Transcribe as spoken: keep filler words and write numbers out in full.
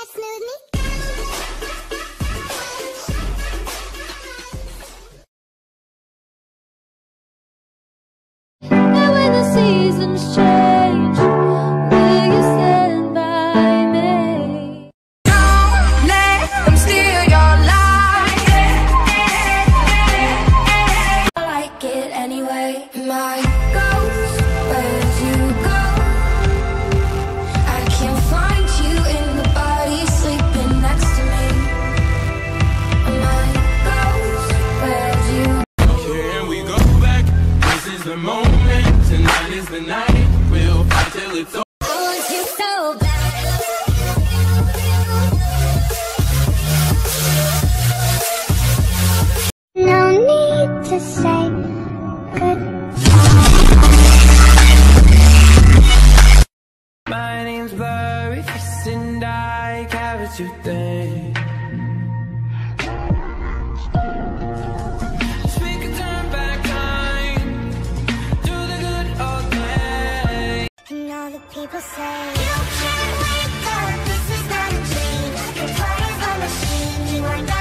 And when the seasons change, will you stand by me? Don't let them steal your life. I like it anyway. My ghost, where'd you go? I can't find you in the body sleeping next to me. My ghost, where'd you go? Can we go back? This is the moment. Tonight is the night. We'll fight till it's over. I want you so bad. No need to say goodbye. My name's Barry, and I care what you think. We could turn back time, do the good old days. And all the people say you can't wake up, this is not a dream. You're part of a machine, you are not